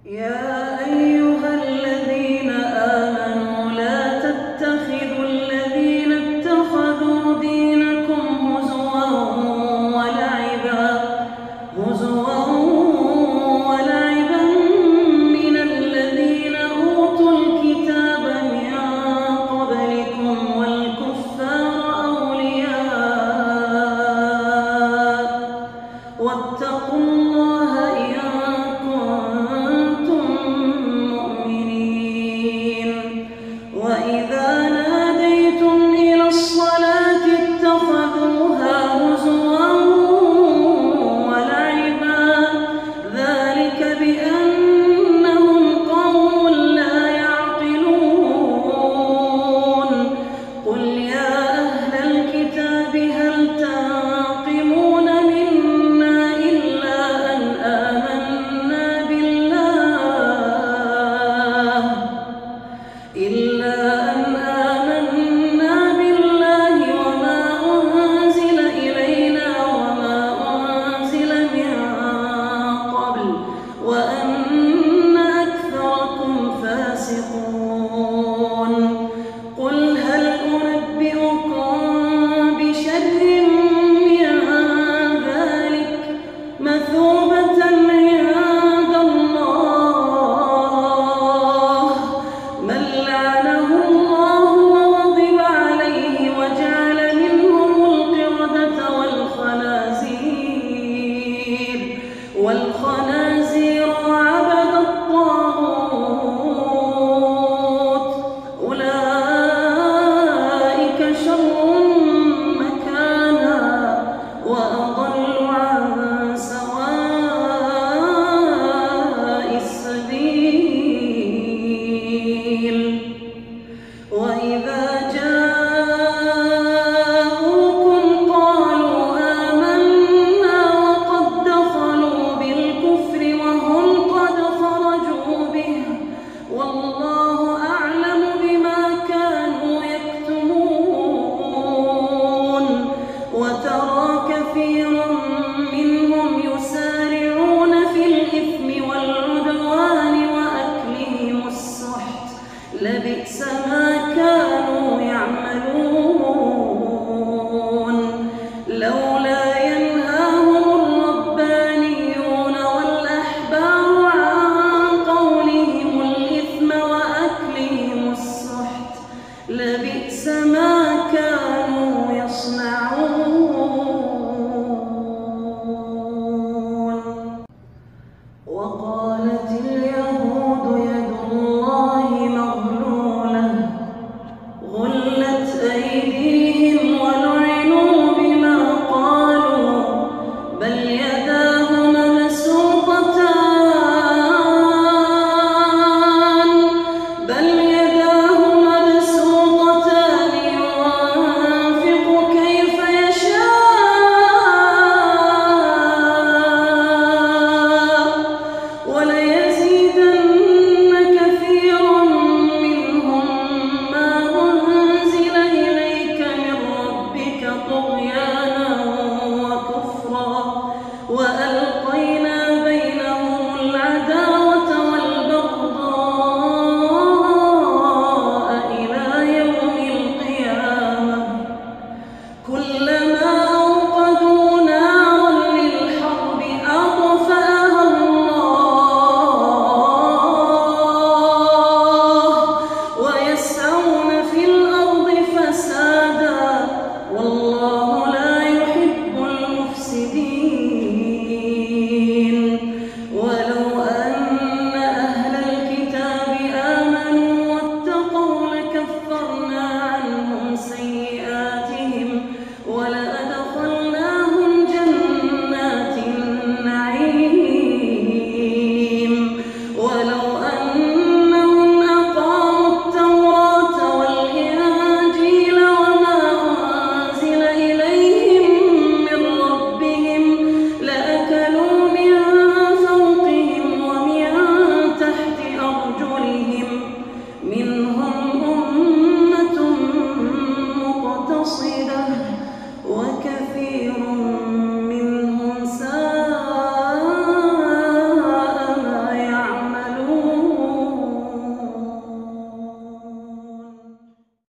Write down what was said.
يا أيها الذين آمنوا لا تتخذوا الذين اتخذوا دينكم هزوا ولعبا من الذين أوتوا الكتاب من قبلكم والكفار أولياء واتقوا الله إن كنتم مؤمنين. وإذا ناديتم إلى الصلاة اتخذوها هزوا ولعبا ذلك بأنهم قوم لا يعقلون. قل يا أهل الكتاب هل تنقمون منا إلا أن آمنا بالله وما أنزل إلينا وما أنزل من قبل وأن أكثركم فاسقون. قل هل أنبئكم بشر من ذلك مثوبة عند الله من لعنه الله وغضب عليه وجعل منهم القردة والخنازير